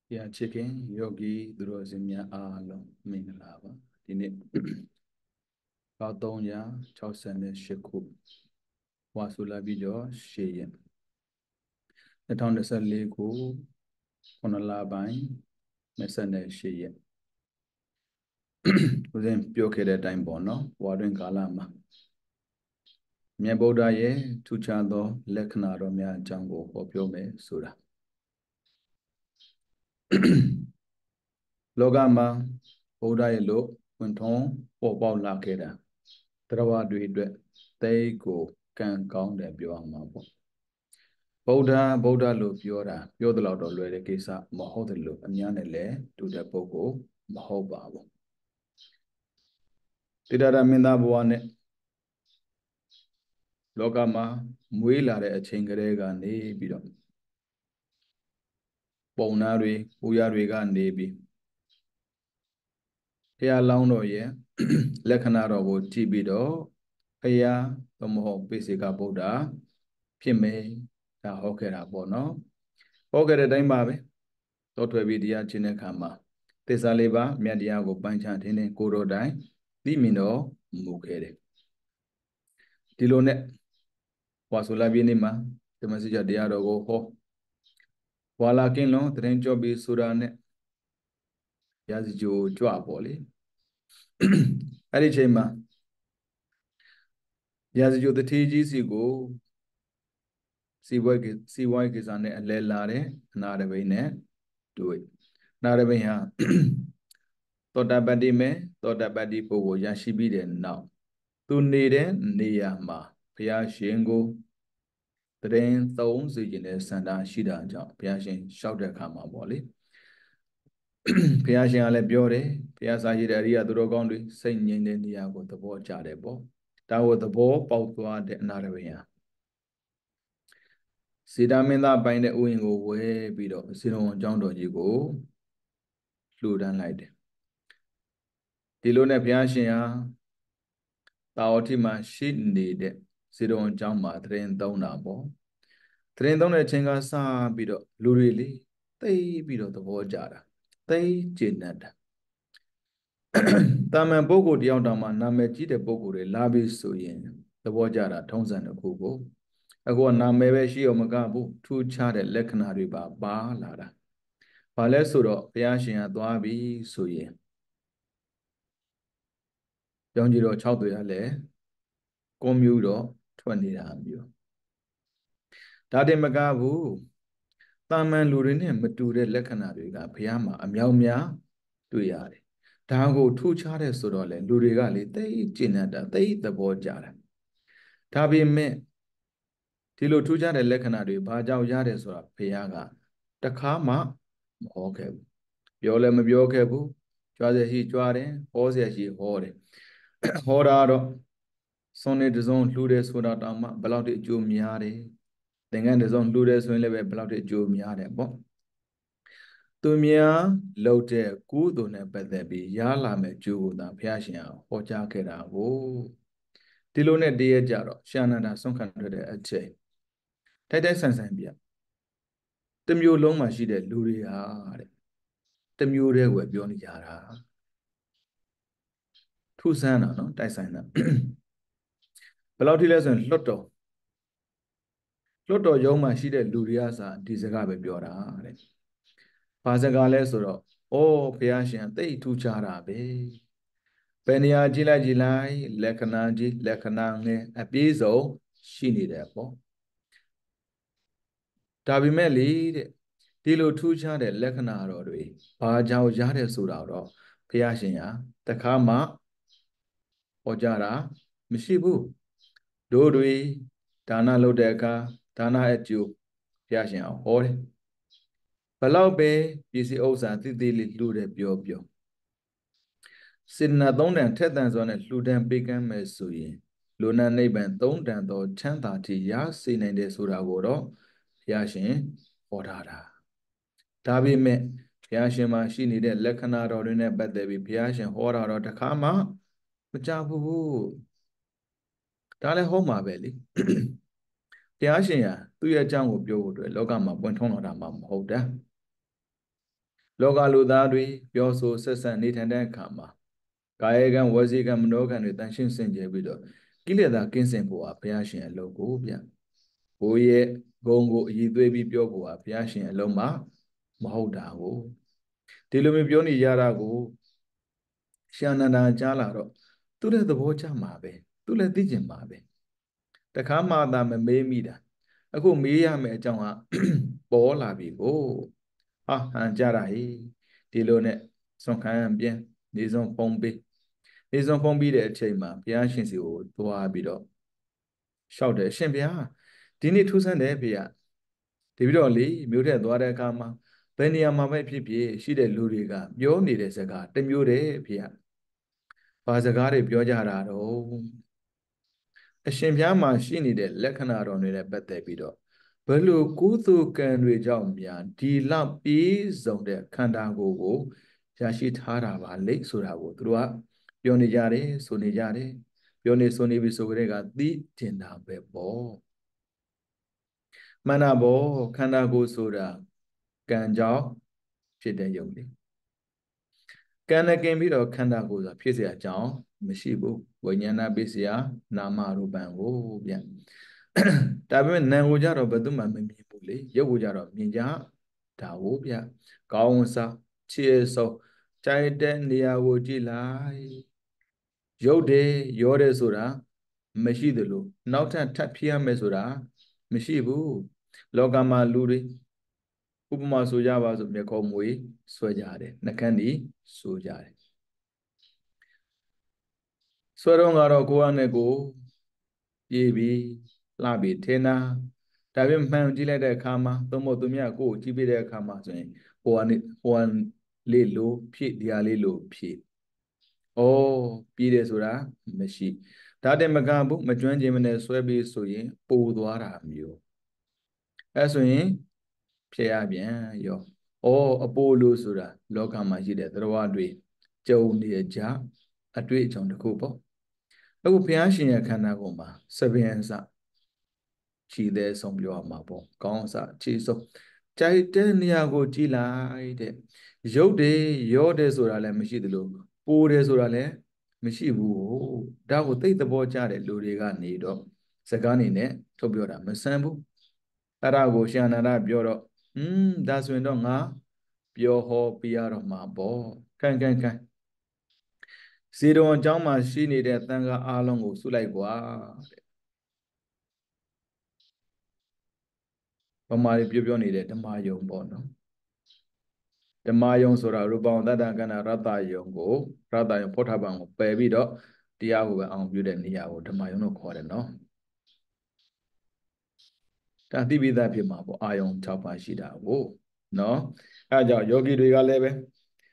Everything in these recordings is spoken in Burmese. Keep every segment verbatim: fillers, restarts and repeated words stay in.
Yeah, chicken, yogi, drozimia, alo, minglava. Dine, Kadonya, Chausen, Sheku, Wasula video, Sheyen. The town is a leku, Konalabai, Mesane, Sheyen. Within Pyoke time bono, Warden Kalama. Mia Boda ye, Tuchado, Leknaro, Mia Jango, Opiome, Sura. Logama, Boda ye lo, Quinton, or Paula Keda. တရဝတွေအတွက်သိကိုကံကောင်းတယ်ပြောအောင်ပါပေါ့ဗုဒ္ဓဗုဒ္ဓလို့ပြောတာပြောသလောက်တော့လွယ်တဲ့ကိစ္စမဟုတ်တယ်လို့အများနဲ့လည်းတူတဲ့ပုဂ္ဂိုလ်မဟုတ်ပါဘူးတိတရမင်းသားဘဝနဲ့လောကမှာမွေးလာတဲ့အချိန်ကလေးကနေပြီးတော့ပုံနာတွေပူရတွေကနေပြီးဘုရားလောင်းတော်ရဲ့လက္ခဏာတော်ကိုကြည့်ပြီးတော့ဘုရားသမဟုတ်ပိစိကဗုဒ္ဓဖြစ်မယ်ဒါဟောခဲ့တာပေါ့နော်ဟောခဲ့တဲ့အတိုင်းပါပဲတော့ထွယ်ပြီးတရားချင်းတဲ့ခါမှာသစ္စာလေးပါးမြတ်တရားကိုပိုင်းခြားထင်းထင်းကိုယ်တော်တိုင်သိမြင်တော်မူခဲ့တယ်ဒီလိုနဲ့ဝါဆိုလာပြည့်နေ့မှာဓမ္မစကြာတရားတော်ကိုဟောဝါလာကင်းလွန်တရင်ကြောပြီးဆိုတာနဲ့ရာဇဂျိုကြွပေါ့လေအဲ့ဒီချိန်မှာရာဇဂျိုတတိကြီးစီကိုစီဝိုက်စီဝိုက်ကိစ္စနဲ့အလဲလာတယ်အနာရဘိနဲ့တွေ့နာရဘိဟာသောတာပတ္တိမေသောတာပတ္တိပုဂ္ဂိုလ်ရရှိပြီးတဲ့နောက်သူနေတဲ့နေရာမှာဘုရားရှင်ကိုတရင်သုံးစီခြင်းနဲ့စန္ဒရှိတာကြောင့်ဘုရားရှင်လျှောက်တဲ့အခါမှာပေါ့လေဘုရားရှင်ကလည်းပြောတယ်ဘုရားစာရှိတဲ့အရိယသူတော်ကောင်းတွေစိတ်ငြိမ်တဲ့နေရာကိုသဘောကျတယ်ပေါ့ဒါကိုသဘောပေါက်သွားတဲ့အနာရဘိဟာစေတမင်းသားပိုင်းတဲ့ဥယျာဉ်ကိုဝဲပြီးတော့စေတော်အကြောင်းတော်ကြီးကိုလှူဒန်းလိုက်တယ်ဒီလိုနဲ့ဘုရားရှင်ဟာတာဝတိမှာရှိနေတဲ့စေတော်အကြောင်းမှာတရင်သုံးတာပေါ့တရင်သုံးတဲ့အချိန်ကစပြီးတော့လူတွေလေသိပြီးတော့သဘောကျတာသိကျင့်တတ်တာတာမန်ပုဂ္ဂိုလ်တယောက်တောင်မှနာမည်ကြီးတဲ့ပုဂ္ဂိုလ်တွေလာပြီးဆိုရင်သဘောကျတာထုံးစံတစ်ခုကိုအခုကနာမည်ပဲရှိအောင်မကဘူးထူးခြားတဲ့လက္ခဏာတွေပါပါလာတာဘာလဲဆိုတော့ဘုရားရှင်ကသွားပြီဆိုရင်ကြောင်းကြီးတော့၆တွေ့ရလဲကွန်မြူတော့ထွက်နေတာမျိုးဒါတင်မကဘူးတာမန်လူတွေနဲ့မတူတဲ့လက္ခဏာတွေကဘုရားမှာအမြောက်များတွေ့ရတယ်ဒါကိုထူးခြားတဲ့ဆိုတော့လေလူတွေကလေသိကျင့်တတ်တာသိသဘောကျတာဒါပေမဲ့ဒီလိုထူးခြားတဲ့လက္ခဏာတွေဘာကြောင့်ရတယ်ဆိုတာဘုရားကတခါမှမဟောခဲ့ဘူးပြောလည်းမပြောခဲ့ဘူးကြွားရရှိကြွားတယ်ဟောเสียရှိဟောတယ်ဟောတာတော့စွန်နေတစုံလှူတယ်ဆိုတာတောင်မှဘယ်လောက်ထိအကျိုးများတယ်သင်္ကန်းတစုံလှူတယ်ဆိုရင်လည်းပဲဘယ်လောက်ထိအကျိုးများတယ်ပေါ့သူများလှုပ်တဲ့ကုသိုလ်နဲ့ပတ်သက်ပြီးရလာမဲ့ကျိုးကိုသာဘုရားရှင်ဟောကြားခဲ့တာကိုဒီလိုနဲ့တည်းရကြတော့ရှာနန္ဒာဆုံးခံထွက်တဲ့အချိန်တိုက်တိုက်ဆန်ဆန်ပြတမျိုးလုံးမှာရှိတဲ့လူတွေဟာတဲ့တမျိုးတည်းကိုပြောနေကြတာထူးဆန်းတာနော်တိုက်ဆိုင်တာဘယ်လောက်ထိလဲဆိုရင်လွတ်တော်လွတ်တော်ရုံးမှာရှိတဲ့လူတွေကစာဒီစကားပဲပြောတာတဲ့ဘာစကားလဲဆိုတော့ဩဘုရားရှင်သိထူးခြားတာပဲဘယ်နေရာကြည့်လိုက်ကြည့်လိုက်လက္ခဏာကြီးလက္ခဏာငယ်အပြည့်စုံရှိနေတယ်ပေါ့ဒါပေမဲ့လေတဲ့ဒီလိုထူးခြားတဲ့လက္ခဏာတော်တွေဘာကြောင့်ရတယ်ဆိုတာတော့ဘုရားရှင်ဟာတခါမှဟောကြားတာမရှိဘူးတို့တွေဒါနလုပ်တဲ့အခါဒါနအကျိုးဘုရားရှင်ဟောတယ်ဘလောက်ပဲပစ္စည်းဥစ္စာတိတိလေးလှူတယ်ပြောပြောစေတနာသုံးတန်ထက်တန်စွာနဲ့လှူဒန်းပေးကမ်းမယ်ဆိုရင်လူနာနိဗ္ဗာန်သုံးတန်သောချမ်းသာတိရစေနိုင်တယ်ဆိုတာကိုတော့ဘုရားရှင်ဟောထားတာဒါပေမဲ့ဘုရားရှင်မှာရှိနေတဲ့လက္ခဏာတော်တွေနဲ့ပတ်သက်ပြီးဘုရားရှင်ဟောတာတော့တခါမှမကြဘူးဒါလည်းဟောမှာပဲလေဘုရားရှင်ဟာသူ့ရဲ့အကြောင်းကိုပြောဖို့အတွက်လောကမှာပွင့်ထွန်းလာတာမှမဟုတ်တာလောကလူသားတွေပြောဆိုဆက်ဆံနေထိုင်တဲ့အခါမှာကာယကံဝစီကံမနောကံတွေတန်ရှင်းစင်ကြယ်ပြီးတော့ကိလေသာကင်းစင်ဖို့ဟာဘုရားရှင်အလုပ်ကိုဗျကိုယ့်ရဲ့ဂုဏ်ကိုအည်သွေးပြီးပြောဖို့ဟာဘုရားရှင်အလုံးမှာမဟုတ်တာကိုဒီလိုမျိုးပြောနေကြတာကိုရှင်အနန္ဒာကြားလာတော့သူ့ရဲ့သဘောကျမှာပဲသူလည်းသိကျင်မှာပဲတခါမှသာမမေးမိတာအခုမေးရမယ့်အကြောင်းကပေါ်လာပြီကိုဟာဟန်ကြတာဟိဒီလိုနဲ့ဆွန်ခံပြန်နေစုံဖုံးပေးနေစုံဖုံးပြီးတဲ့အချိန်မှာဘုရားရှင်စီကိုသွားပြီးတော့လျှောက်တယ်ရှင်ဘုရားဒီနေ့ထူးဆန်းတယ်ဖေရဒီပြီးတော့လေမြို့ထက်သွားတဲ့အခါမှာဘယ်နေရာမှာပဲဖြစ်ဖြစ်ရှိတဲ့လူတွေကပြောနေတဲ့စကားတစ်မျိုးတည်းဖေရဘာစကားတွေပြောကြတာတော့အရှင်ဘုရားမှာရှိနေတဲ့လက္ခဏာတော်တွေနဲ့ပတ်သက်ပြီးတော့ဘယ်လိုကုသိုလ်ကံတွေကြောင့်များဒီလောက်ပြည့်စုံတဲ့ခန္ဓာကိုယ်ကိုရရှိထားတာပါလေဆိုတာကိုသူတို့ကပြောနေကြတယ်ဆိုနေကြတယ်ပြောနေဆိုနေပြီဆိုကြတဲ့ကသိကျင်တာပဲပေါ့မှန်တာပေါ့ခန္ဓာကိုယ်ဆိုတာကံကြောင့်ဖြစ်တဲ့ယုံလေကံနဲ့กินပြီးတော့ခန္ဓာကိုယ်ဆိုတာဖြစ်เสียအကြောင်းမရှိဘူးဝိညာဏပစ္စယနာမရူပံကိုဗျဒါပေမဲ့နာမ်ကိုကြတော့ဘယ်သူမှမမြင်ဘူးလေရုပ်ကိုကြတော့မြင်ကြဒါကိုဗျကောင်းစားခြေဆုံးကြိုက်တဲ့နေရာကိုကြည့်လိုက်ရုပ်တယ်ရောတယ်ဆိုတာမရှိသလိုနောက်ထပ်ထပ်ဖြစ်ရမယ်ဆိုတာမရှိဘူးလောကမှာလူတွေဥပမာဆိုကြပါစို့မျက်ခုံးမွေးဆွဲကြတယ်နှကန်းဒီဆိုကြတယ်ဆွဲတော့ကတော့ကိုယ်နဲ့ကိုပြေးပြီးလှပြီးထင်တာဒါပေမဲ့မှန်ကြည့်လိုက်တဲ့အခါမှာသုံးဖို့သူမြတ်ကိုကိုကြည့်ပြတဲ့အခါမှာဆိုရင်ဟိုကနေဟိုကလေးလို့ဖြစ်ဒီဟာလေးလို့ဖြစ်ဩပြေးတယ်ဆိုတာမရှိဒါတည်းမကဘူးမကျွမ်းကျင်မနဲ့ဆွဲပြီးဆိုရင်ပိုသွားတာမျိုးအဲဆိုရင်ဖြစ်ရပြန်ရောဩအပိုလို့ဆိုတာလောကမှာရှိတဲ့သရဝတွေကြုံနေကြအတွေ့အကြုံတစ်ခုပေါ့အခုဘုရားရှင်ရဲ့ခန္ဓာကိုယ်မှာစပင်အစခြေသေးဆုံးပြောရမှာပေါ့ကောင်းအစခြေဆုံးကြိုက်တဲ့နေရာကိုကြည်လိုက်တဲ့ရုပ်တွေရောတယ်ဆိုတာလည်းမရှိသလိုပိုးတယ်ဆိုတာလည်းမရှိဘူးဒါကိုသိသဘောကျတဲ့လူတွေကနေတော့စကားနေနဲ့ထုတ်ပြောတာမဆန်းဘူးအဲ့ဒါကိုရှင်အနန္ဒပြောတော့อืมဒါဆိုရင်တော့ငါပြောဟောပြရတော့မှာပေါ့ကန်ကန်ကန်ဇေတဝန်အကြောင်းမှာရှိနေတဲ့တန်ခါအားလုံးကိုစုလိုက်ကွာတဲ့ဗမာတွေပြောပြောနေတဲ့ဓမ္မယုံပေါ့နော်ဓမ္မယုံဆိုတာရူပံတတ္တကဏရတ္တယုံကိုရတ္တယုံဖောထပံကိုပယ်ပြီးတော့တရားကိုပဲအောင်ပြုတဲ့နေရာကိုဓမ္မယုံလို့ခေါ်တယ်နော်ဒါသိပြီးသားဖြစ်မှာပေါ့အာယုံ၆ပါးရှိတာကိုနော်အဲကြောင့်ယောဂီတွေကလည်းပဲ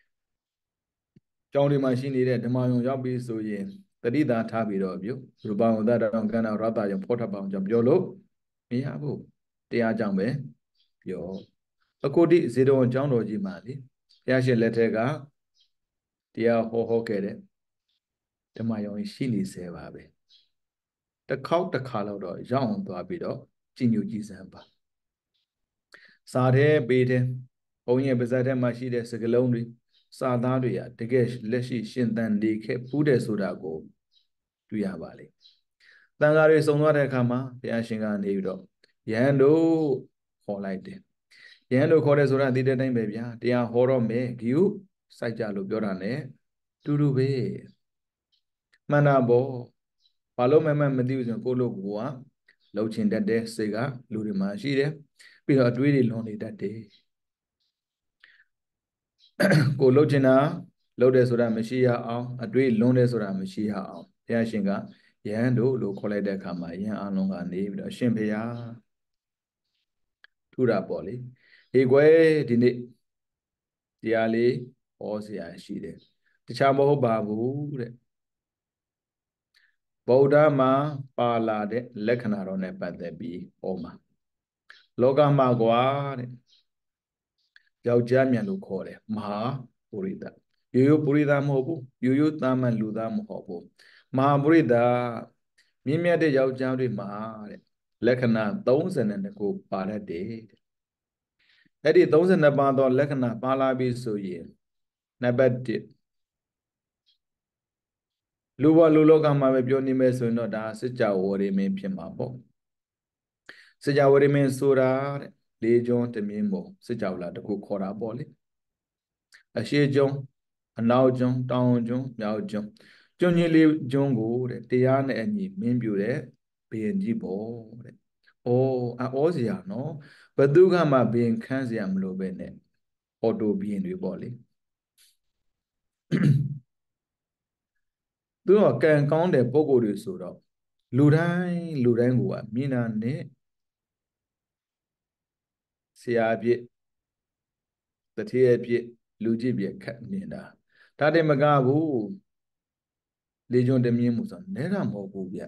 ကျောင်းတွေမှာရှိနေတဲ့ဓမ္မယုံရောက်ပြီဆိုရင်တတိတာထားပြီးတော့ပြုရူပံတတ္တကဏရတ္တယုံဖောထပံကြောင့်ပြောလို့မရဘူးတရားကြောင့်ပဲပြောအခုဒီဇေတဝန်ကျောင်းတော်ကြီးမှာလေဘုရားရှင်လက်ထက်ကတရားဟောဟောခဲ့တဲ့ဓမ္မယုံရှိနေစေပါပဲတစ်ခေါက်တစ်ခါလောက်တော့ရောက်အောင်သွားပြီးတော့ကြည်ညိုကြည်စမ်းပါစာတဲ့ပေးတဲ့ဘုန်းကြီးပါဇက်ထဲမှာရှိတဲ့စကလုံးတွေစာသားတွေကတကယ်လက်ရှိရှင်သန်နေခဲ့ပူးတယ်ဆိုတာကိုတွေ့ရပါလိမ့်တန်ဃာတွေစုံသွားတဲ့အခါမှာဘုရားရှင်ကနေပြီးတော့ယဟန်တို့ခေါ်လိုက်တယ်ယဟန်တို့ခေါ်တယ်ဆိုတာဒီတဲ့တိုင်းပဲဗျာတရားဟောတော့မယ်ဂီယုစိုက်ကြလို့ပြောတာ ਨੇ တူတူပဲမှန်တာပေါ့ဘာလို့မှမမသိဘူးဆိုရင်ကိုလိုကိုကလှုပ်ချင်တတ်တဲ့စိတ်ကလူတွေမှာရှိတယ်ပြီးတော့အတွေးတွေလွန်နေတတ်တယ်ကိုလှုပ်ချင်တာလှုပ်တယ်ဆိုတာမရှိရအောင်အတွေးလွန်တယ်ဆိုတာမရှိရအောင်ဘုရားရှင်ကယဟန်တို့လို့ခေါ်လိုက်တဲ့အခါမှာယဟန်အလုံးကနေပြီးတော့အရှင်ဘုရားထူတာပေါ့လေဟေကွယ်ဒီနေ့တရားလေးဟောစရာရှိတယ်တခြားမဟုတ်ပါဘူးတဲ့ဗုဒ္ဓမှာပါလာတဲ့လက္ခဏာတော်နဲ့ပတ်သက်ပြီးဟောမှာလောကမှာကွာတဲ့ယောက်ျားမြန်လို့ခေါ်တယ်မဟာပုရိသရိုးရိုးပုရိသမဟုတ်ဘူးရိုးရိုးသာမန်လူသားမဟုတ်ဘူးမဟာပုရိသမြင့်မြတ်တဲ့ယောက်ျားတွေမှာတဲ့လက္ခဏာ၃၂ခုပါတတ်တယ်အဲ့ဒီသုံးဆယ်နှစ်ပါးသောလက္ခဏာပါလာပြီဆိုရင်နံပါတ်တစ်လူဘလူလောကမှာပဲပြောနေမယ်ဆိုရင်တော့ဒါစကြဝဠာမင်းဖြစ်မှာပေါ့စကြဝဠာမင်းဆိုတာတဲ့လေးကျွန်းတမြင်းပေါ်စကြဝဠာတခုခေါ်တာပေါ့လေအရှိကျွန်းအနောက်ကျွန်းတောင်ကျွန်းမြောက်ကျွန်းကျွန်းကြီးလေးကျွန်းကိုတဲ့တရားနဲ့အညီမင်းပြတဲ့ဘုရင်ကြီးပေါ့တဲ့။အော်အောစရာနော်ဘသူကမှဘုရင်ခန်းစရာမလိုပဲနဲ့အော်တိုဘုရင်တွေပေါ့လေသူကကံကောင်းတဲ့ပုံကိုယ်တွေဆိုတော့လူတိုင်းလူတိုင်းကမြင်တာနဲ့ဆရာပြည့်တတိယပြည့်လူကြည့်ပြည့်ခက်မြင်တာဒါတည်းမကဘူးလေကျွန်းတမြင်မှုဆိုနဲတာမဟုတ်ဘူးဗျ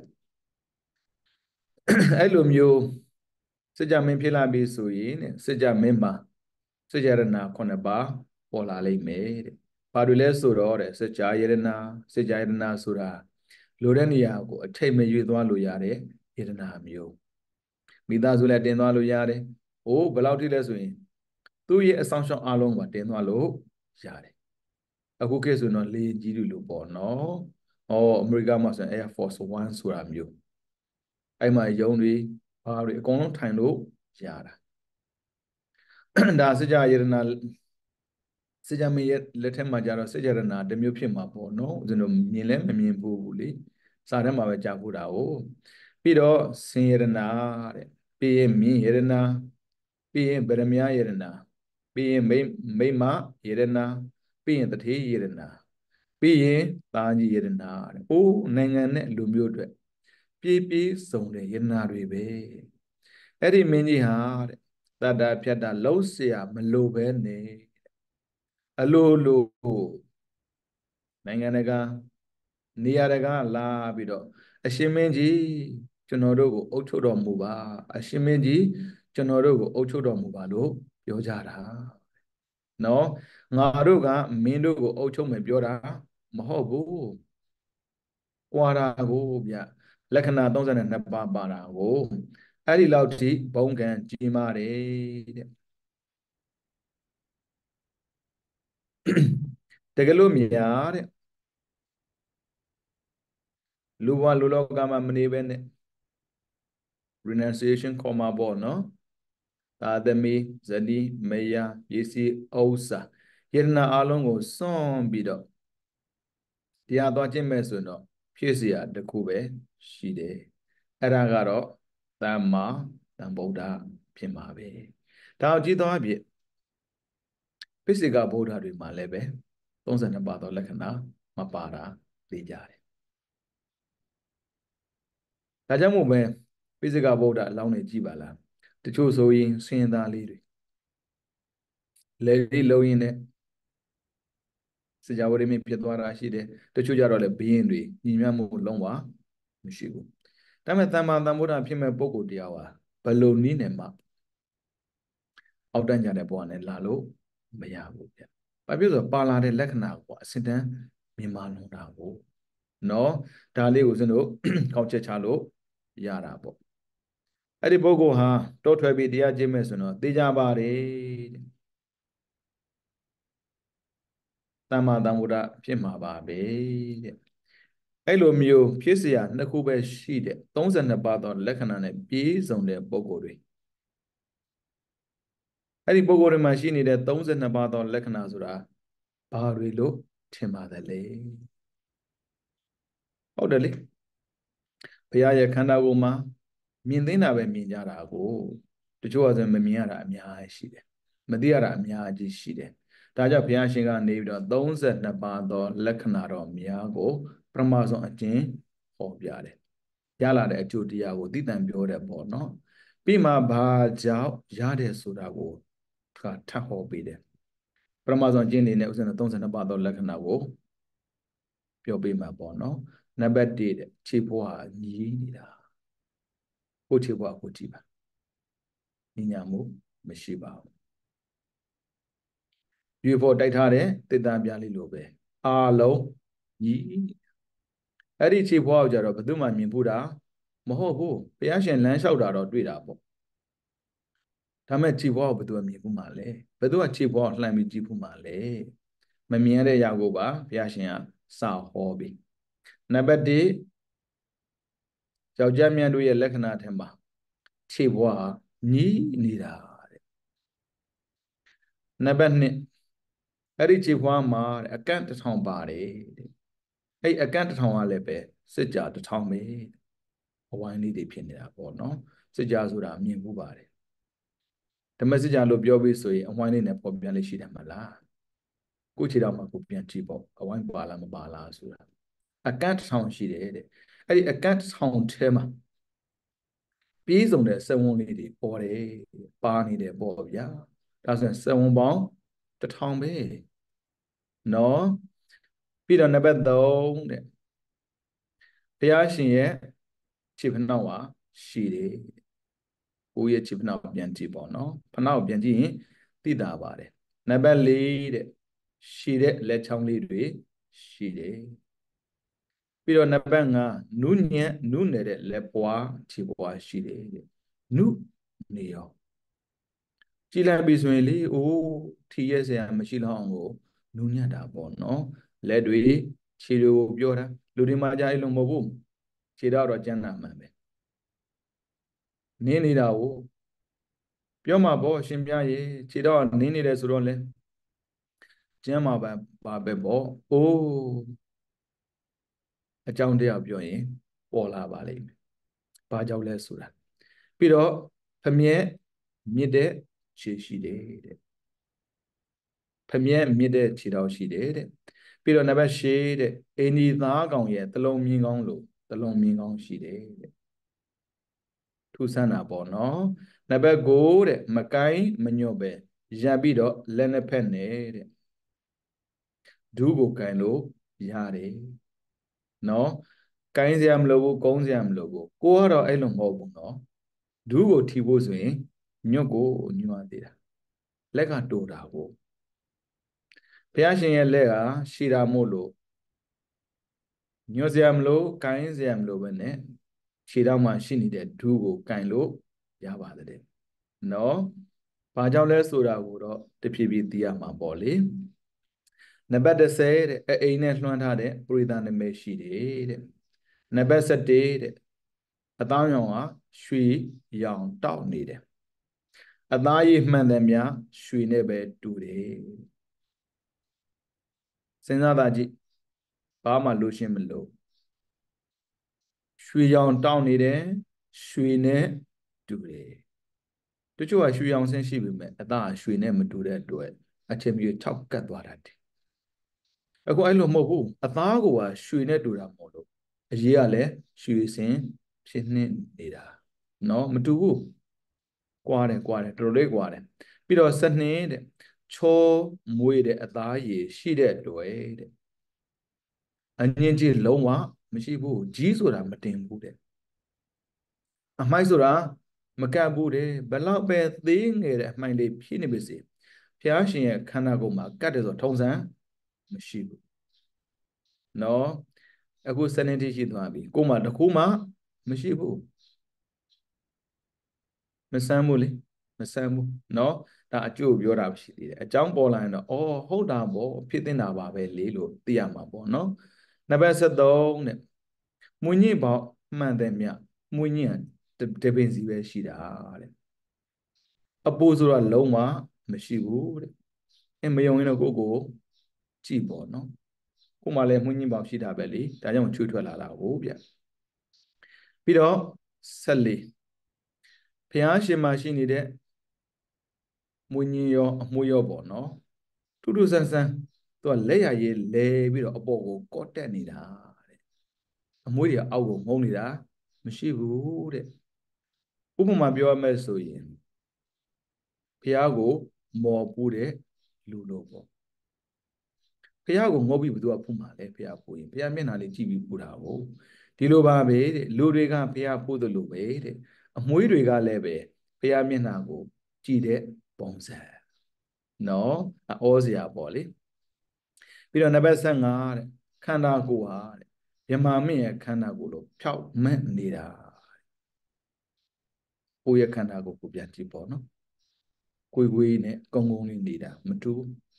အဲ့လိုမျိုးစကြမင်းဖြစ်လာပြီဆိုရင်စကြမင်းမှာစကြရဏခုနှစ်ပါးပေါ်လာလိမ့်မယ်တဲ့ဘာတွေလဲဆိုတော့တဲ့စကြယရဏစကြယရဏဆိုတာလိုတဲ့နေရာကိုအထိတ်မရွေသွားလို့ရတဲ့ယရဏမျိုးမိသားစုလည်းတင်သွားလို့ရတယ်။ဟိုဘယ်လောက်ထိလဲဆိုရင်သူ့ရဲ့အဆောင်ရှောက်အားလုံးကတင်သွားလို့ရတယ်။အခုခေတ်ဆိုတော့လေကြီးတူလို့ပေါ့နော်။ဟောအမေရိကမှာဆိုရင် Air Force One ဆိုတာမျိုးအဲ့မှာယုံတွေဘာတွေအကုန်လုံးထိုင်လို့ရတာ။ဒါစကြယရဏစကြမင်းရဲ့လက်ထက်မှာကြတော့စကြရဏတမျိုးဖြစ်မှာပေါ့နော်။ဦးဇင်းတို့မြင်လဲမမြင်ဘူးလေ။စာထဲမှာပဲကြားဖို့တာကိုပြီးတော့စင်ယရဏတဲ့ပြီးရင်မြင်ယရဏပြီးရင်ဗရမယယရဏပြီးရင်မိမိမယရဏပြီးရင်တထေယရဏပြီးရင်သာကြီးယရဏတဲ့။အိုးနိုင်ငံနဲ့လူမျိုးအတွက်ပြေးပြေးစုံတဲ့ယရဏတွေပဲ။အဲ့ဒီမင်းကြီးဟာတဲ့တတ္တဖြတ်တာလုံးเสียမလိုပဲနဲ့အလိုလိုနိုင်ငံတကာနေရာတကာလာပြီးတော့အရှင်မင်းကြီးကျွန်တော်တို့ကိုအုပ်ချုပ်တော်မူပါအရှင်မင်းကြီးကျွန်တော်တို့ကိုအုပ်ချုပ်တော်မူပါလို့ပြောကြတာနော်ငါတို့ကမင်းတို့ကိုအုပ်ချုပ်မယ်ပြောတာမဟုတ်ဘူးကွာတာကိုဗျလက္ခဏာသုံးဆယ်နှစ်ပါးပါတာကိုအဲ့ဒီလောက်ထိဘုံကံကြီးမားတယ်တဲ့တကယ်လို့များတဲ့လူဘဝလူလောကမှာမနေပဲနဲ့ renunciation ခေါ်မှာပေါ့နော်သာသမီဇနီးမယားပစ္စည်းဥစ္စာယတနာအလုံးကိုစွန့်ပြီးတော့တရားသွားခြင်းမဲ့ဆိုတော့ဖြစ်เสียတခုပဲရှိတယ်အဲ့ဒါကတော့သမ္မာသမ္ဗုဒ္ဓဖြစ်မှာပဲဒါအောင်ကြည့်တော့အဖြစ်ပိစိကဗုဒ္ဓတွေမှာလည်းပဲသုံးဆယ်နှစ်ပါးသောလက္ခဏာမပါတာသိကြတယ်ဒါကြောင့်မို့ပဲပိစိကဗုဒ္ဓအလောင်းတွေကြည့်ပါလားတချို့ဆိုရင်စင်သားလေးတွေလေလေးလုံးရင်နဲ့စကြဝဠာမင်းဖြစ်သွားတာရှိတယ်တချို့ကြတော့လည်းဘင်းတွေညီမျှမှုလုံးဝမရှိဘူးဒါပေမဲ့သမ္မာသမ္ဗုဒ္ဓဖြစ်မဲ့ပုဂ္ဂိုလ်တရားဟာဘယ်လိုနည်းနဲ့မှအောက်တန်းကြတဲ့ဘဝနဲ့လာလို့မရဘူးဗျ။ဘာဖြစ်လို့ဆိုပါလာတဲ့လက္ခဏာကိုအစစ်တမ်းမြင်မာလုံးတာကိုနော်ဒါလေးကိုစင်တို့ကောက်ချက်ချလို့ရတာပေါ့။အဲ့ဒီပုဂ္ဂိုလ်ဟာတောထွက်ပြီးတရားကျင့်မဲ့ဆိုတော့သိကြပါတယ်တဲ့။သမ္မာသမ္ဗုဒ္ဓဖြစ်မှာပါပဲတဲ့။အဲ့လိုမျိုးဖြစ်เสียနှစ်ခုပဲရှိတဲ့သုံးဆယ်နှစ်ပါးသောလက္ခဏာနဲ့ပြည့်စုံတဲ့ပုဂ္ဂိုလ်တွေအဲ့ဒီပုဂ္ဂိုလ်တွေမှာရှိနေတဲ့သုံးဆယ်နှစ်ပါးသောလက္ခဏာဆိုတာဘာတွေလို့ထင်ပါတယ်လေဟုတ်တယ်လေဘုရားရဲ့ခန္ဓာကိုယ်မှာမြင်သိတာပဲမြင်ကြတာကိုတချို့ကဆိုမမြင်ရတာအများကြီးရှိတယ်မသိရတာအများကြီးရှိတယ်ဒါကြောင့်ဘုရားရှင်ကနေပြီးတော့သုံးဆယ်နှစ်ပါးသောလက္ခဏာတော်များကိုပရမဆုံးအကျဉ်းဟောပြတယ်ရလာတဲ့အကျိုးတရားကိုသိတန်ပြောတယ်ပေါ့နော်ပြီးမှဘာကြောင့်ရတယ်ဆိုတာကိုထပ်ဟောပေးတယ်ပရမဇောကျင့်နေတဲ့ဥစ္စာနဲ့သုံးဆယ်နှစ်ပါးသောလက္ခဏာကိုပြောပေးမှာပေါ့နော်နံပါတ်တစ်တဲ့ခြေဘွားညီးနေတာကိုခြေဘွားကိုကြည့်ပါညီညာမှုမရှိပါဘူးရွေဖို့တိုက်ထားတဲ့တစ်တန်ပြားလေးလိုပဲအားလုံးညီးအဲ့ဒီခြေဘွားကိုကြတော့ဘယ်သူမှမြင်ဘူးတာမဟုတ်ဘူးဘုရားရှင်လမ်းလျှောက်တာတော့တွေ့တာပေါ့ဒါမဲ့ခြေဘွားကိုဘယ်သူကမြင်ဖို့မှလဲဘယ်သူကခြေဘွားကိုလှမ်းပြီးကြည့်ဖို့မှလဲမမြင်ရတဲ့ຢာကိုပါဘုရားရှင်ကစာဟောပြီနံပါတ်တစ်ယောက်ျားမြတ်တို့ရဲ့လက္ခဏာထဲမှာခြေဘွားညီးနေတာတဲ့နံပါတ်နှစ်အဲ့ဒီခြေဘွားမှာအကန့်တစ်ထောင်ပါတယ်တဲ့အဲ့အကန့်တစ်ထောင်ကလည်းပဲစစ်ကြာတစ်ထောင်ပဲအဝိုင်းလေးတွေဖြစ်နေတာပေါ့နော်စစ်ကြာဆိုတာမြင်ဖို့ပါတယ်ဓမ္မစစ်ကြာလို့ပြောပြီးဆိုရင်အဝိုင်းလေးနဲ့ပေါ်ပြန်လေးရှိတယ်မလားကိုခြေတော်မှာကိုပြန်ကြည့်ပေါ့အဝိုင်းပါလားမပါလားဆိုတာအကန့်တစ်ထောင်ရှိတယ်တဲ့အဲ့ဒီအကန့်တစ်ထောင်ထဲမှာပြေးစုံတဲ့စက်ဝန်းလေးတွေပေါ်တယ်ပါနေတယ်ပေါ့ဗျာဒါဆိုရင်စက်ဝန်းပေါင်းတစ်ထောင်ပဲနော်ပြီးတော့နံပါတ်သုံးတဲ့ဘုရားရှင်ရဲ့ခြေဖနှောက်ဟာရှိတယ်ကိုရဲ့ခြေဖနှောက်ပြန်ကြည့်ပေါ့နော်ဖနှောက်ပြန်ကြည့်ရင်သိတာပါတယ်နံပါတ်လေးတဲ့ရှိတဲ့လက်ချောင်းလေးတွေရှိတယ်ပြီးတော့နံပါတ်၅နုညံ့နုနယ်တဲ့လက်ပွားခြေပွားရှိတယ်တဲ့နုနေရောကြည်လိုက်ပြီဆိုရင်လေအိုးထီရဲ့ဆရာမရှိတော့အောင်ကိုနုညံ့တာပေါ့နော်လက်တွေခြေတွေကိုပြောတာလူတွေမှာကြားအဲ့လိုမဟုတ်ဘူးခြေတော့တော့ကျန်းတာမှန်ပဲနင်းနေတာကိုပြောမှာပေါ့ရှင်ပြရေခြေတော့နင်းနေတယ်ဆိုတော့လေကျန်းမှာပါပါပဲပေါ့အိုးအကြောင်းတရားပြောရင်ပေါ်လာပါလိမ့်မယ်ဘာကြောင့်လဲဆိုတာပြီးတော့ဖမြက်မြစ်တဲ့ခြေရှိတယ်တဲ့ဖမြက်မြစ်တဲ့ခြေတော်ရှိတယ်တဲ့ပြီးတော့နံပါတ်၈တဲ့အိန္ဒိသားကောင်ရဲ့တလုံးမြင်းကောင်းလို့တလုံးမြင်းကောင်းရှိတယ်တဲ့ထူးဆန်းတာပေါ့နော်နံပါတ်၉တဲ့မကိုင်းမညွတ်ပဲရပ်ပြီးတော့လက်နှစ်ဖက်နဲ့တဲ့ဒုကိုကိုင်လို့ရတယ်နော်ကိုင်းစရာမလိုဘူးကုန်းစရာမလိုဘူးကိုကတော့အဲ့လိုမဟုတ်ဘူးနော်ဒုကိုထီဖို့ဆိုရင်ညွတ်ကိုညွတ်သေးတာလက်ကတိုးတာကိုဘုရားရှင်ရဲ့လက်ကရှည်တာမို့လို့ညွတ်စရာမလိုကိုင်းစရာမလိုပဲနဲ့ခြေထောက်မှာရှိနေတဲ့ဒုကိုကိုင်လို့ရပါတယ်နော်ဘာကြောင့်လဲဆိုတာကိုတော့တဖြည်းဖြည်းသိရမှာပေါ့လေနံပါတ်၁၀တဲ့အိမ်နဲ့လွှမ်းထားတဲ့ပရိသနာမဲရှိတယ်တဲ့နံပါတ်၁၁တဲ့အသားရောင်ကရွှေရောင်တောက်နေတယ်အသားရည်မှန်တယ်များရွှေနဲ့ပဲတူတယ်စဉ်းစားတာကြည့်ဘာမှလိုရှင်းမလို့ရွှေရောင်တောက်နေတယ်ရွှေနဲ့တူတယ်တချို့ကရွှေရောင်ဆင်းရှိပြီမဲ့အသားကရွှေနဲ့မတူတဲ့အတွက်အချင်းမြေထောက်ကတ်သွားတာတည်းအခုအဲ့လိုမဟုတ်ဘူးအသားကရွှေနဲ့တူတာမဟုတ်လို့အရေးကလည်းရွှေစင်ဖြစ်နေနေတာနော်မတူဘူးကွာတယ်ကွာတယ်တော်တော်လေးကွာတယ်ပြီးတော့စနင်းတဲ့ချောမွေးတဲ့အသားရည်ရှိတဲ့တွေ့တဲ့အငင်းကြီးလုံးဝမရှိဘူးကြီးဆိုတာမတင်ဘူးတဲ့အမိုက်ဆိုတာမကတ်ဘူးတဲ့ဘလောက်ပဲသေးငယ်တဲ့အမိုက်လေးဖြည့်နေပါစေဘုရားရှင်ရဲ့ခန္ဓာကိုယ်မှာကတ်တယ်ဆိုထုံစံမရှိဘူးနော်အခုစနေတိရှိသွားပြီကိုယ်မှာတခုမှမရှိဘူးမဆမ်းဘူးလေမဆမ်းဘူးနော်ဒါအကျိုးပြောတာရှိသေးတယ်အကြောင်းပေါ်လာရင်တော့အော်ဟုတ်တာပေါ့ဖြစ်တင်တာပါပဲလေလို့သိရမှာပေါ့နော်နံပါတ်၁၃တဲ့မွညင့်ပေါမှန်တယ်မြမွညင့်တပင်စီပဲရှိတာတဲ့အပူဆိုတာလုံးဝမရှိဘူးတဲ့အဲမယုံရင်တော့ကိုကိုကြည့်ပေါ့နော်ကိုမှလည်းမွညင့်ပေါရှိတာပဲလေဒါကြောင့်ချွေးထွက်လာတာကိုဗျပြီးတော့၁၄ဘုရားရှင်မှာရှိနေတဲ့မွညင်ရောအမွှေးရောပေါ့နော်ထူးထူးဆန်းဆန်းသူကလက်ရရေးလဲပြီးတော့အပေါ်ကိုကော့တက်နေတာတဲ့အမွှေးတွေအောက်ကိုငုံနေတာမရှိဘူးတဲ့ဥပမာပြောရမယ်ဆိုရင်ဘုရားကိုမော်ပူးတဲ့လူလိုပေါ့ဘုရားကိုငုံပြီးဘယ်သူကဖူးမှာလဲဘုရားပူရင်ဘုရားမျက်နှာလေးကြည့်ပြီးပူတာကိုဒီလိုပါပဲတဲ့လူတွေကဘုရားပူတယ်လို့ပဲတဲ့အမွှေးတွေကလည်းပဲဘုရားမျက်နှာကိုကြည့်တဲ့ပုံစံနော်ဩစရာပေါ့လေပြီးတော့နံပါတ်၁၅တဲ့ခန္ဓာကိုယ်ဟာတဲ့မြမမင်းရဲ့ခန္ဓာကိုယ်လို့ဖြောက်မှတ်နေတာကိုယ့်ရဲ့ခန္ဓာကိုယ်ကိုပြန်ကြည့်ပေါ့နော်ကွေကွေနဲ့ကုန်းကုန်းလေးနေတာမတူ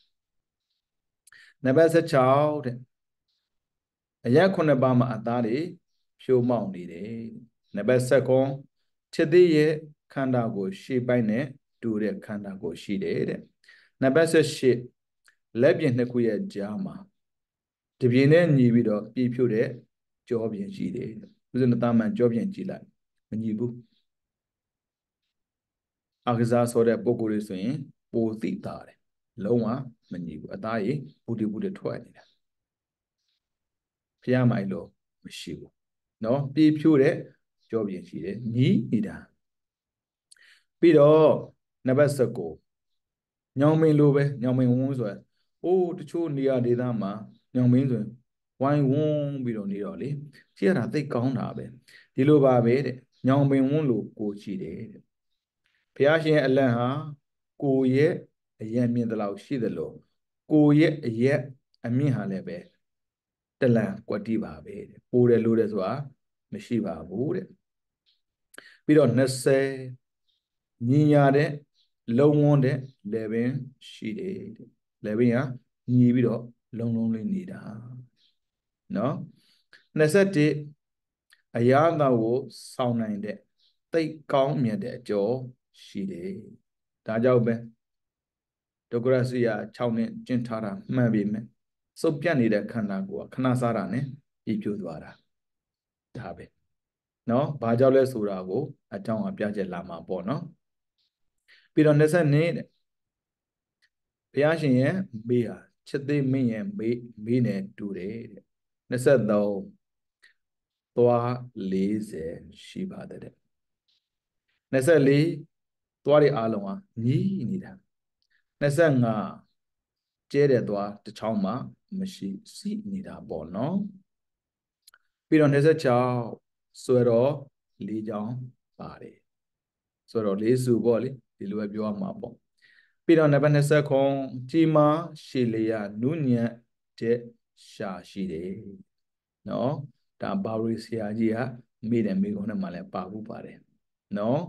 နံပါတ်十六တဲ့အရက်ခုနှစ်ပါးမှာအသားတွေဖြိုးမောက်နေတယ်နံပါတ်十九ခြေသေးရဲ့ခန္ဓာကိုရှေ့ပိုင်းနဲ့တူတဲ့ခန္ဓာကိုရှိတယ်တဲ့နံပါတ်十八လက်ပြင်နှစ်ခုရဲ့ကြားမှာတပြင်းနဲ့ညီပြီးတော့ပြည့်ဖြိုးတဲ့ကြောပြင်ရှိတယ်ဥစဉ်သားမှန်ကြောပြင်ကြည့်လိုက်မညီဘူးအကစားဆိုတဲ့ပုံကိုယ်လေးဆိုရင်ပိုသိတာတယ်လုံးဝမညီဘူးအသားကြီးဘူတီဘူတီထွက်နေတာဖျားမိုင်လို့မရှိဘူးเนาะပြည့်ဖြိုးတဲ့ကြောပြင်ရှိတယ်ညီနေတာပြီးတော့နံပါတ်十九ညောင်မင်းလိုပဲညောင်မင်းဝန်းဆိုရအိုးတချို့နေရာဒေသမှာညောင်မင်းဆိုရင်ဝိုင်းဝန်းပြီးတော့နေတော့လေကြည့်ရတာသိကောင်းတာပဲဒီလိုပါပဲတဲ့ညောင်မင်းဝန်းလို့ကိုရှိတယ်တဲ့ဘုရားရှင်ရဲ့အလံဟာကိုရဲ့အယံမြင့်တလောက်ရှိတယ်လို့ကိုရဲ့အရက်အမြင့်ဟာလည်းပဲတလန်ကွက်တိပါပဲတဲ့ပိုးတယ်လို့တဲ့ဆိုတာမရှိပါဘူးတဲ့ပြီးတော့20ညီညာတဲ့လုံဝန်းတဲ့လေပင်ရှိတယ်တဲ့လေပင်ကညီပြီးတော့လုံလုံးလေးနေတာနော်21အရာသာကိုစောင်းနိုင်တဲ့သိကောင်းမြတ်တဲ့အကျော်ရှိတယ်ဒါကြောင့်ပဲဒုက္ခရစီယာ၆နှစ်ကျင့်ထားတာမှန်ပြီမဲ့စုပ်ပြတ်နေတဲ့ခန္ဓာကိုယ်ကခဏစားတာနဲ့ပြည့်ပြိုသွားတာဒါပဲနော်ဘာကြောင့်လဲဆိုတာကိုအကြောင်းအပြချက်လာမှာပေါ့နော်ပြီးတော့22တဲ့ဘုရားရှင်ရဲ့မေးဟာချစ်သေးမင်းရဲ့မေးမေးနဲ့တူတယ်တဲ့23သွား40ရှိပါတယ်တဲ့24သွားတွေအားလုံးဟာညီးနေတာ25ကျဲတဲ့သွားတစ်ချောင်းမှမရှိစီနေတာပေါ့နော်ပြီးတော့26ဆွဲတော့၄ချောင်းပါတယ်ဆိုတော့လေးစုပေါ့လေဒီလိုပဲပြောရမှာပေါ့ပြီးတော့နံပါတ်29ကြီးမားရှည်လျာနုညံ့တဲ့ရှာရှိတယ်နော်ဒါဘာဝရီဆရာကြီးကမိတယ်မိကုန်းနဲ့မှလည်းပါဘူးပါတယ်နော်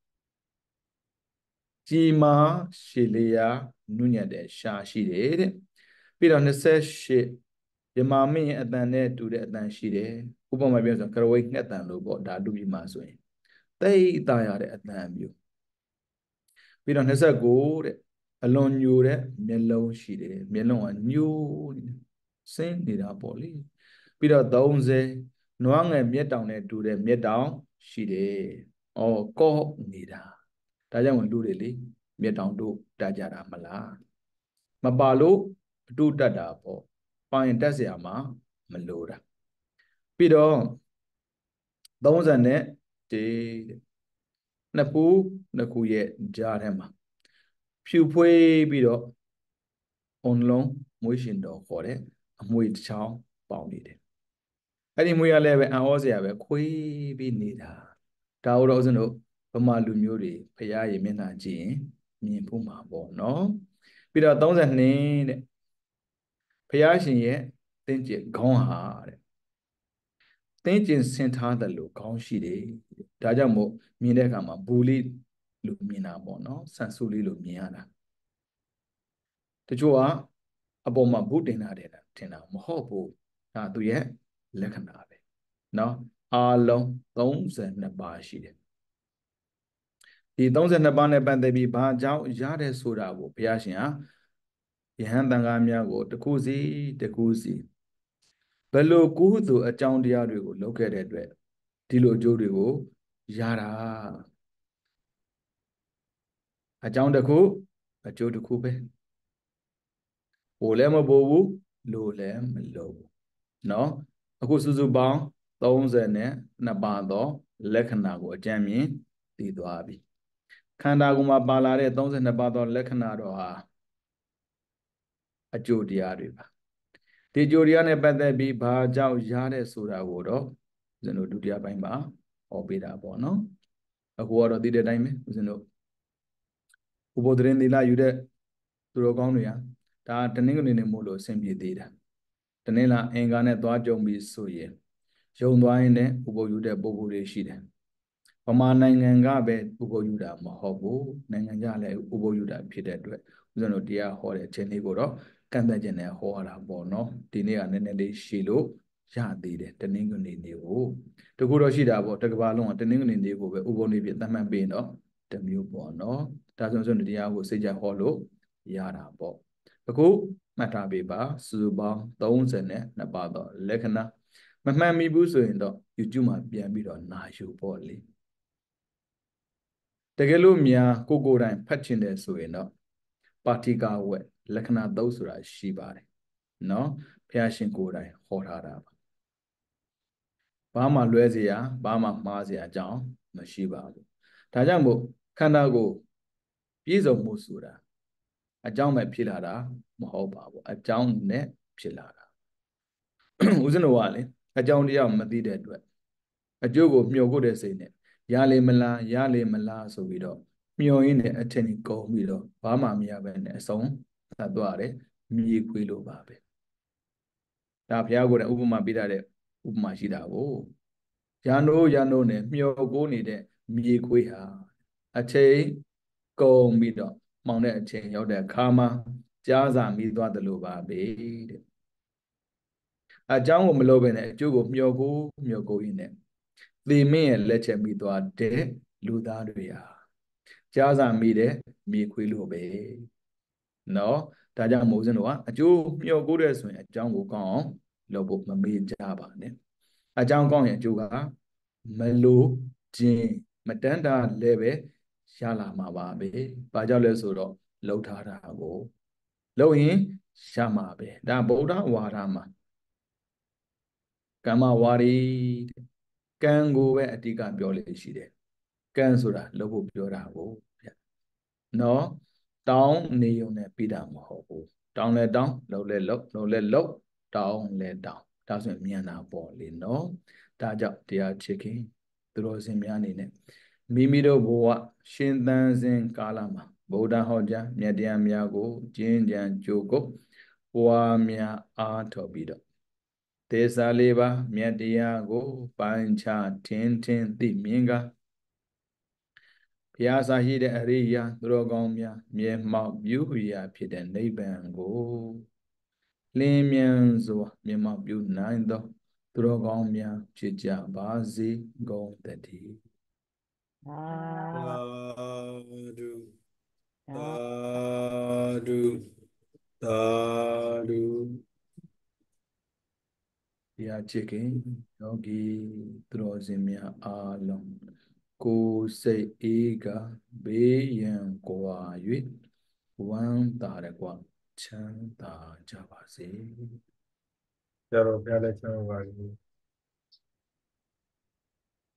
ကြီးမားရှည်လျာနုညံ့တဲ့ရှာရှိတယ်တဲ့ပြီးတော့28မြမမင်းရဲ့အတန်နဲ့တူတဲ့အတန်ရှိတယ်ဥပမာပြောဆိုကရဝိတ်ငှက်တန်လို့ပေါ့ဒါလူပြီးမှဆိုရင်တိတ်တာရတဲ့အတန်မျိုးပြီးတော့29တဲ့အလွန်ညိုတဲ့မျက်လုံးရှိတယ်မျက်လုံးကညိုနေစင်းနေတာပေါ့လေပြီးတော့30နွားငယ်မျက်တောင်နဲ့တူတဲ့မျက်တောင်ရှိတယ်ဩကော့နေတာဒါကြောင့်လူတွေလေမျက်တောင်တို့တတ်ကြတာမလားမပါလို့အတူတတ်တာပေါ့ပါရင်တက်เสียမှာမလိုတာပြီးတော့30နဲ့ဒီနှစ်ဖူးနှစ်ခုရဲ့ကြားထဲမှာဖြူဖွေးပြီးတော့အုံလုံးမွေးရှင်တော်ခေါ်တဲ့အမွေတစ်ချောင်းပေါင်နေတယ်အဲ့ဒီမွေးရလဲပဲအံ့ဩစရာပဲခွေးပြီးနေတာဒါတော့ဦးဇင်းတို့ဗမာလူမျိုးတွေဖရာရေမျက်နှာကြည့်ရင်မြင်ဖို့မှာပေါ့နော်ပြီးတော့32တဲ့ဖရာရှင်ရဲ့သင်္ကြန်ခေါင်းဟာတဲ့သင်္ကြန်ဆင်ထားတယ်လို့ခေါင်းရှိတယ်ဒါကြောင့်မို့မြင်တဲ့အခါမှာဘူလေးလို့မြင်တာပေါ့နော်ဆန်ဆူလေးလို့မြင်ရတာတချို့ကအပေါ်မှာဘုတင်တာတဲ့ထင်တာမဟုတ်ဘူးဒါသူရဲ့လက္ခဏာပဲเนาะအားလုံး32ပါးရှိတယ်ဒီ32ပါးနဲ့ပတ်သက်ပြီးဘာကြောင့်ရတဲ့ဆိုတာကိုဘုရားရှင်ဟာယဟန်တန်ခါများကိုတခုစီတခုစီဘယ်လိုကုသိုလ်အကြောင်းတရားတွေကိုလုပ်ခဲ့တဲ့အတွက်ဒီလိုအကျိုးတွေကိုရတာအကြောင်းတစ်ခုအကျိုးတစ်ခုပဲဟိုလည်းမပို့ဘူးလို့လည်းမလို့ဘူးเนาะအခုစုစုပေါင်း32ပါးသောလက္ခဏာကိုအကြံမြင်သိသွားပြီခန္ဓာကိုယ်မှာပါလာတဲ့32ပါးသောလက္ခဏာတော့ဟာအကျိုးတရားတွေပါဒီအကျိုးတရားနဲ့ပတ်သက်ပြီးဘာကြောင့်ရတဲ့ဆိုတာကိုတော့ဦးဇင်းတို့ဒုတိယပိုင်းမှာဟောပေးတာပေါ့နော်အခုကတော့ဒီတဲ့အတိုင်းပဲဦးဇင်းတို့ဥပုသ်ရင်သီလယူတဲ့သူတော်ကောင်းတွေကဒါတနင်္ဂနွေနေ့မို့လို့အဆင်ပြေသေးတာတနင်္လာအင်္ဂါနဲ့သွားကြုံပြီးဆိုရင်ယုံသွားရင်လည်းဥပုသ်ယူတဲ့ပုဂ္ဂိုလ်တွေရှိတယ်ဗမာနိုင်ငံကပဲဥပုပ်ယူတာမဟုတ်ဘူးနိုင်ငံခြားလည်းဥပုပ်ယူတာဖြစ်တဲ့အတွက်ဦးဇင်းတို့တရားဟောတဲ့အချိန်လေးကိုတော့ကန့်သက်ခြင်းနဲ့ဟောရတာပေါ့နော်ဒီနေ့ကနည်းနည်းလေးရှည်လို့ရသေးတယ်တနင်္ဂနွေနေ့ကိုတကူတော့ရှိတာပေါ့တစ်ကမ္ဘာလုံးကတနင်္ဂနွေနေ့ကိုပဲဥပုပ်နေ့ပြသတ်မှတ်ပြီးတော့တမျိုးပေါ့နော်ဒါဆိုရင်တရားကိုစိတ်ကြဟောလို့ရတာပေါ့အခုမှတ်ထားပေးပါစုစုပေါင်းသုံးဆယ်နှစ်ပါးတော့လက္ခဏာမမှန်မိဘူးဆိုရင်တော့ YouTube မှာပြန်ပြီးတော့နာယူပေါ့လေတကယ်လို့များကိုကိုယ်တိုင်ဖတ်ချင်တယ်ဆိုရင်တော့ပါတိကဝက်လက္ခဏာသုံးဆိုတာရှိပါတယ်နော်ဘုရားရှင်ကိုယ်တိုင်ဟောထားတာပါဘာမှလွဲเสียဘာမှမှားเสียအကြောင်းမရှိပါဘူးဒါကြောင့်မို့ခန္ဓာကိုယ်ပြည့်စုံမှုဆိုတာအကြောင်းပဲဖြစ်လာတာမဟုတ်ပါဘူးအကြောင်းနဲ့ဖြစ်လာတာဦးဇင်းတော်ကလေအကြောင်းတရားမသိတဲ့အတွက်အကျိုးကိုမျှော်ကိုတဲ့စိတ်နဲ့ရလေမလားရလေမလားဆိုပြီးတော့မျှော်ရင်းနဲ့အထင်ကြီးကုန်ပြီးတော့ဘာမှမရပဲနဲ့အဆုံးသတ်သွားတယ်မြေခွေးလို့ပါပဲဒါဘုရားကိုယ်တိုင်ဥပမာပေးထားတဲ့ဥပမာရှိတာကိုရန်တို့ရန်တို့နဲ့မျှော်ကိုနေတဲ့မြေခွေးဟာအချိန်ကုန်ပြီးတော့မှောင်တဲ့အချိန်ရောက်တဲ့အခါမှာကြားစာမိသွားတယ်လို့ပါပဲတဲ့အကြောင်းကိုမလို့ပဲနဲ့အကျိုးကိုမျှော်ကိုမျှော်ကိုရင်းနဲ့သေမင်းရဲ့လက်ချက်မိသွားတဲ့လူသားတွေဟာကြားစာမိတဲ့မြေခွေးလို့ပဲနော်ဒါကြောင့်မိုးစင်းတို့ကအကျိုးမျှော်ကိုတဲ့ဆိုရင်အကြောင်းကိုကောင်းအောင်လုပ်ဖို့မမေ့ကြပါနဲ့အကြောင်းကောင်းရင်အကျိုးကမလို့ခြင်းမတန်းတာလည်းပဲရလာမှာပါပဲဘာကြောင့်လဲဆိုတော့လှုပ်ထားတာကိုလှုပ်ရင်ရမှာပဲဒါဗုဒ္ဓဝါဒမှာကမ္မဝါရီကံကိုပဲအတိကပြောလို့ရှိတယ်ကံဆိုတာလုပ်ဖို့ပြောတာကိုဗျနော်တောင်းနေုံနဲ့ပြီးတာမဟုတ်ဘူးတောင်းလဲတောင်းလှုပ်လဲလှုပ်လှုပ်လဲလှုပ်တောင်းလဲတောင်းဒါဆိုရင်မြန်တာပေါ့လေနော်ဒါကြောင့်တရားချစ်ခင်သူတော်စင်များအနေနဲ့မိမိတို့ဘဝရှင်သန်စဉ်ကာလမှာဗုဒ္ဓဟောကြားမြတ်တရားများကိုကျင့်ကြံကြိုးကိုပွားများအားထုတ်ပြီးတော့သေစာလေးပါမြတ်တရားကိုပိုင်းခြားထင်းထင်းသိမြင်ကဘုရားစာရှိတဲ့အရိယာသူတော်ကောင်းများမြေမှောက်ပြုရာဖြစ်တဲ့နိဗ္ဗာန်ကိုလင်းမြန်စွာမြေမှောက်ပြုနိုင်သောသူတော်ကောင်းများဖြစ်ကြပါစေကုန်သတည်းသာဓုသာသာဓုသာဓုတရားချစ်ခင်ယောဂီသူတော်စင်များအားလုံးကိုယ်စိတ်အေးကဘေးရန်ကွာ၍ဝမ်းသာရကွာချမ်းသာကြပါစေဆရာတော်ဘုရားလက်ချမ်းပါပါ